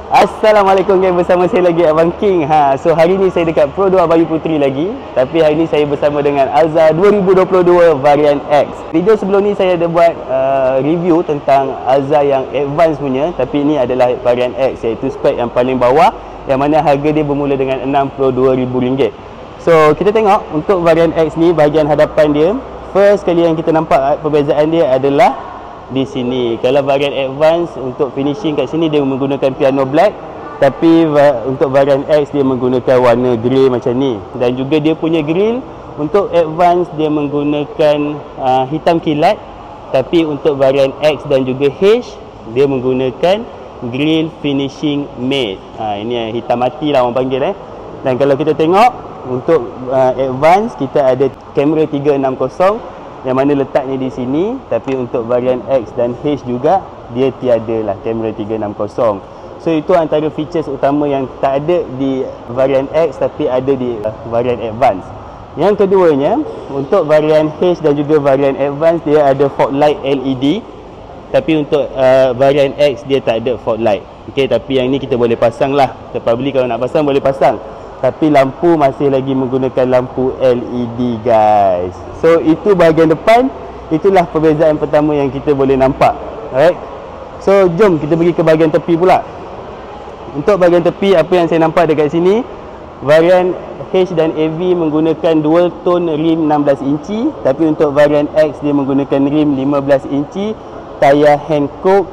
Assalamualaikum gang, bersama saya lagi Abang King. So hari ni saya dekat Pro 2 Bayu Puteri lagi. Tapi hari ni saya bersama dengan Alza 2022 varian X. Video sebelum ni saya ada buat review tentang Alza yang advance punya. Tapi ini adalah varian X, iaitu spek yang paling bawah, yang mana harga dia bermula dengan RM62,000. So kita tengok untuk varian X ni, bahagian hadapan dia. First kali yang kita nampak perbezaan dia adalah di sini. Kalau varian advance untuk finishing kat sini dia menggunakan piano black, tapi untuk varian X dia menggunakan warna grey macam ni. Dan juga dia punya grill untuk advance dia menggunakan hitam kilat, tapi untuk varian X dan juga H dia menggunakan grill finishing matte. Ini yang hitam mati lah orang panggil. Dan kalau kita tengok untuk advance kita ada kamera 360 yang mana letaknya di sini, tapi untuk varian X dan H juga dia tiada lah kamera 360. So itu antara features utama yang tak ada di varian X tapi ada di varian advance. Yang keduanya, untuk varian H dan juga varian advance dia ada fog light LED, tapi untuk varian X dia tak ada fog light. Okey, tapi yang ni kita boleh pasang lah. Siapa beli kalau nak pasang boleh pasang. Tapi lampu masih lagi menggunakan lampu LED guys. So itu bahagian depan. Itulah perbezaan pertama yang kita boleh nampak. Alright. So jom kita pergi ke bahagian tepi pula. Untuk bahagian tepi, apa yang saya nampak dekat sini, varian H dan AV menggunakan dual tone rim 16 inci, tapi untuk varian X dia menggunakan rim 15 inci, tayar Hankook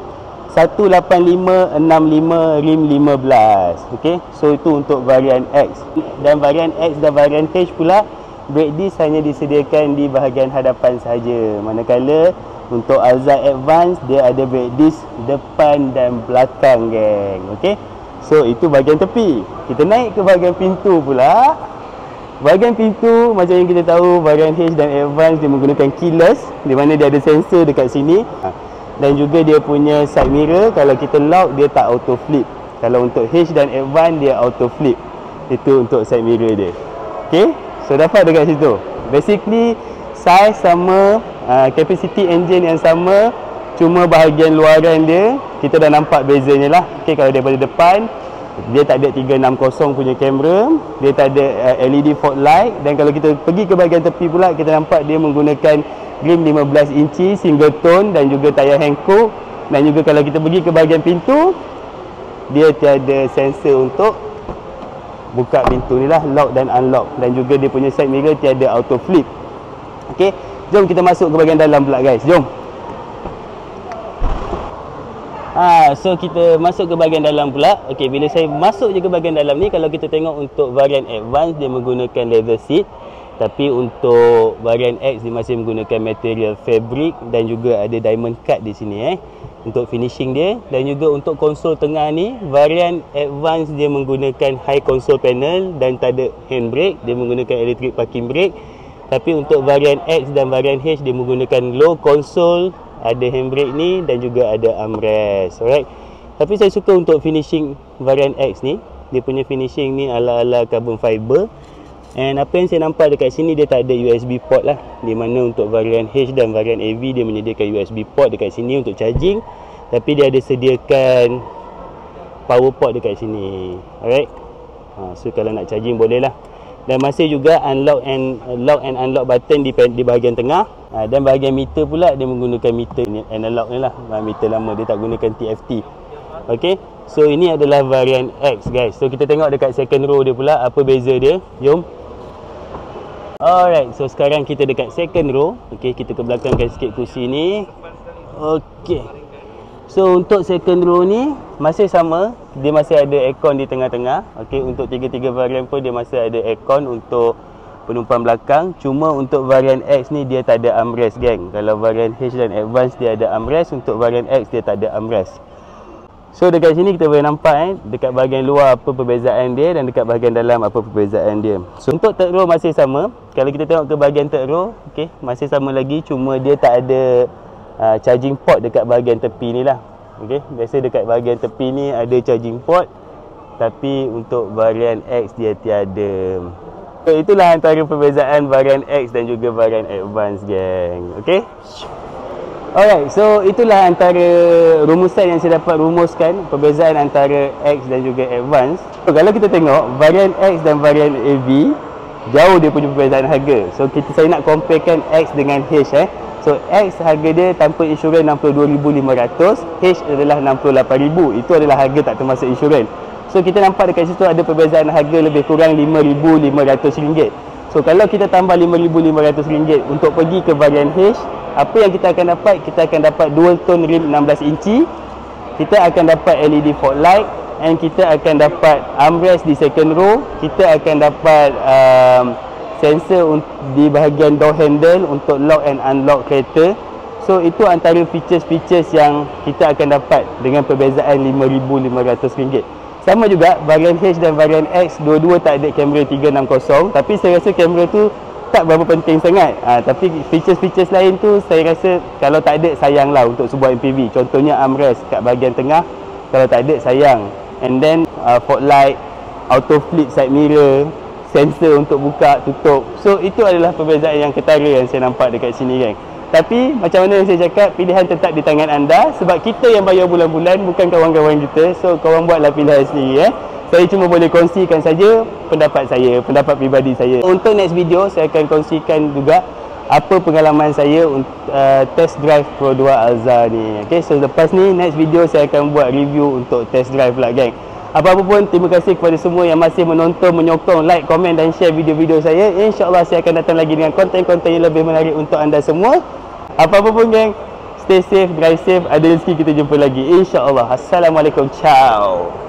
18565 rim 15. Okey, so itu untuk varian X. Dan varian X dan varian H pula, brake disc hanya disediakan di bahagian hadapan saja. Manakala untuk Alza Advance dia ada brake disc depan dan belakang geng. Okey, so itu bahagian tepi. Kita naik ke bahagian pintu pula. Bahagian pintu, macam yang kita tahu, varian H dan Advance dia menggunakan keyless, di mana dia ada sensor dekat sini. Dan juga dia punya side mirror, kalau kita lock dia tak auto flip. Kalau untuk H dan Advance dia auto flip. Itu untuk side mirror dia. Okay, so dapat dekat situ. Basically size sama, capacity engine yang sama, cuma bahagian luaran dia kita dah nampak bezanya lah. Okay, kalau daripada depan dia tak ada 360 punya kamera, dia tak ada LED fog light. Dan kalau kita pergi ke bahagian tepi pula, kita nampak dia menggunakan rim 15 inci single tone dan juga tayar Hankook. Dan juga kalau kita pergi ke bahagian pintu, dia tiada sensor untuk buka pintu ni lah, lock dan unlock. Dan juga dia punya side mirror tiada auto flip. Okey, jom kita masuk ke bahagian dalam pula guys. Jom. So kita masuk ke bahagian dalam pula. Okey, bila saya masuk je ke bahagian dalam ni, kalau kita tengok untuk varian advance dia menggunakan leather seat, tapi untuk varian X dia masih menggunakan material fabric dan juga ada diamond cut di sini untuk finishing dia. Dan juga untuk konsol tengah ni, varian advance dia menggunakan high console panel dan tak ada handbrake, dia menggunakan electric parking brake. Tapi untuk varian X dan varian H dia menggunakan low console, ada handbrake ni dan juga ada armrest. Alright. Tapi saya suka untuk finishing varian X ni, dia punya finishing ni ala-ala carbon fiber. And apa yang saya nampak dekat sini, dia tak ada USB port lah, di mana untuk varian H dan varian AV dia menyediakan USB port dekat sini untuk charging, tapi dia ada sediakan power port dekat sini. Alright. So kalau nak charging boleh lah. Dan masih juga unlock and unlock button di bahagian tengah. Dan bahagian meter pula dia menggunakan meter analog ni lah, meter lama, dia tak gunakan TFT. Okey, so ini adalah varian X guys. So kita tengok dekat second row dia pula, apa beza dia. Jom. Alright, so sekarang kita dekat second row. Okey, kita ke belakangkan sikit kursi ni. Okey, so untuk second row ni masih sama, dia masih ada aircon di tengah-tengah. Okey, untuk tiga-tiga varian pun dia masih ada aircon untuk penumpang belakang. Cuma untuk varian X ni dia tak ada armrest geng. Kalau varian H dan Advance dia ada armrest, untuk varian X dia tak ada armrest. So dekat sini kita boleh nampak dekat bahagian luar apa perbezaan dia, dan dekat bahagian dalam apa perbezaan dia. So untuk third row masih sama. Kalau kita tengok ke bahagian third row, okey, masih sama lagi, cuma dia tak ada charging port dekat bahagian tepi ni lah. Okey, biasa dekat bahagian tepi ni ada charging port, tapi untuk varian X dia tiada. So itulah antara perbezaan varian X dan juga varian Advance geng. Okey. Alright, so itulah antara rumusan yang saya dapat rumuskan perbezaan antara X dan juga Advance. So, kalau kita tengok varian X dan varian AV, jauh dia punya perbezaan harga. So saya nak comparekan X dengan H So X harga dia tanpa insurans 62,500, H adalah 68,000. Itu adalah harga tak termasuk insurans. So kita nampak dekat situ ada perbezaan harga lebih kurang RM5,500. So kalau kita tambah RM5,500 untuk pergi ke varian H, apa yang kita akan dapat? Kita akan dapat dual tone rim 16 inci. Kita akan dapat LED fog light, and kita akan dapat armrest di second row. Kita akan dapat sensor di bahagian door handle untuk lock and unlock kereta. So itu antara features-features yang kita akan dapat dengan perbezaan RM5,500. Sama juga varian H dan varian X, dua-dua tak ada kamera 360, tapi saya rasa kamera tu tak berapa penting sangat. Tapi features-features lain tu saya rasa kalau tak ada sayanglah untuk sebuah MPV. Contohnya armrest kat bahagian tengah, kalau tak ada sayang. And then fog light, auto flip side mirror, sensor untuk buka tutup. So itu adalah perbezaan yang ketara yang saya nampak dekat sini kan. Tapi macam mana yang saya cakap, pilihan tetap di tangan anda, sebab kita yang bayar bulan-bulan, bukan kawan-kawan kita. So korang buatlah pilihan sendiri Saya cuma boleh kongsikan saja pendapat saya, pendapat pribadi saya. Untuk next video saya akan kongsikan juga apa pengalaman saya test drive Pro 2 Alza ni. Okay, so lepas ni next video saya akan buat review untuk test drive lah geng. Apa-apa pun, terima kasih kepada semua yang masih menonton, menyokong, like, komen dan share video-video saya. InsyaAllah saya akan datang lagi dengan konten-konten yang lebih menarik untuk anda semua. Apa-apa pun geng, stay safe, drive safe, ada rezeki kita jumpa lagi InsyaAllah. Assalamualaikum, ciao.